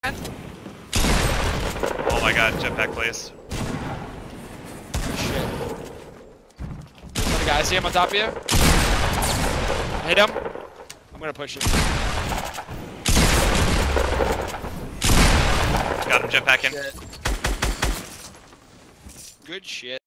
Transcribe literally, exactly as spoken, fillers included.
Oh my god, jetpack place. Shit. Another guy, I see him on top of you. Hit him. I'm gonna push him. Got him jetpacking. Good shit.